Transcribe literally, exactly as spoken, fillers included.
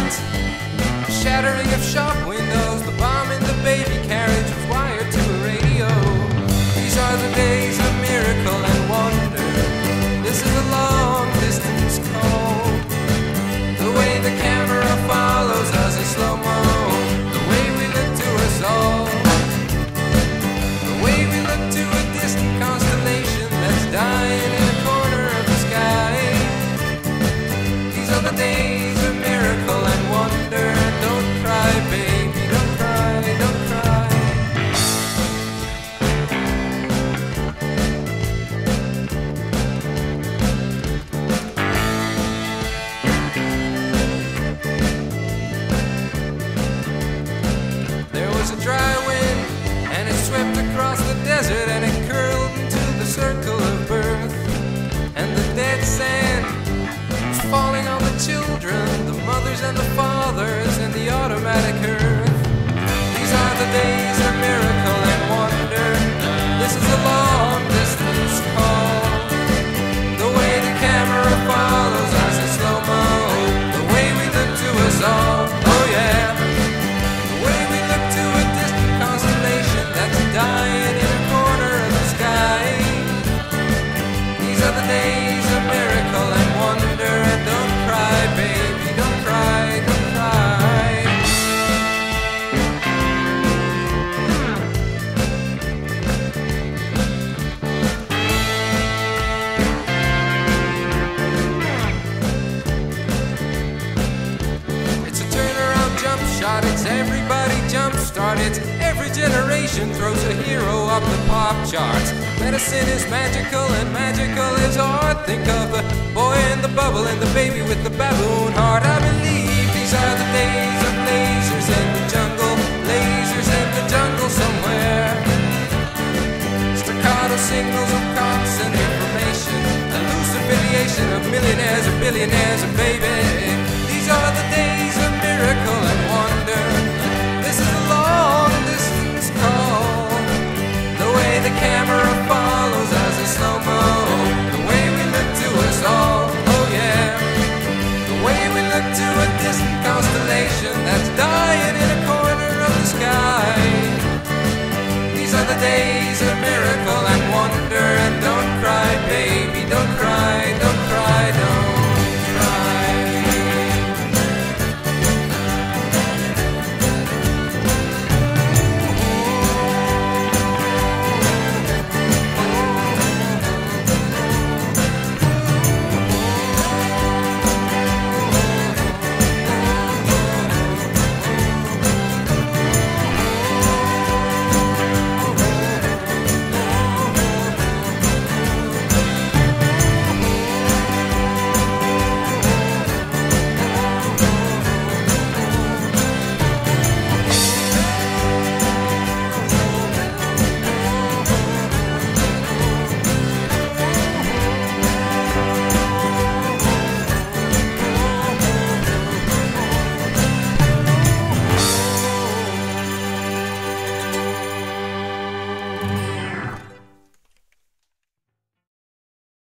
light, the shattering of shop windows, the bomb in the baby carriage was wired to a radio. These are the days of miracle and wonder. This is a long distance call. The way the camera follows us in slow-mo, the way we look to us all, the way we look to a distant constellation that's dying in a corner of the sky. These are the days of miracle and wonder. Don't cry, baby, don't cry, don't cry. There was a dry wind, and it swept across the desert, and it curled into the circle of birth. And the dead sand was falling on the children, the mothers and the fathers, and the automatic earth. These are the days of miracle and wonder. This is a long distance call. The way the camera follows us in slow-mo, the way we look to us all, oh yeah. The way we look to a distant constellation that's dying in a corner of the sky. These are the days of miracle and wonder. And don't cry, baby, don't cry, don't cry. It's a turnaround jump shot, it's everybody jump start, it's every generation throws a hero up the pop charts. Medicine is magical and magical is art. Think of the boy in the bubble and the baby with the baboon heart. I believe these are the days of lasers in the jungle, lasers in the jungle somewhere. Staccato signals of cops and information, a loose affiliation of millionaires and billionaires and baby.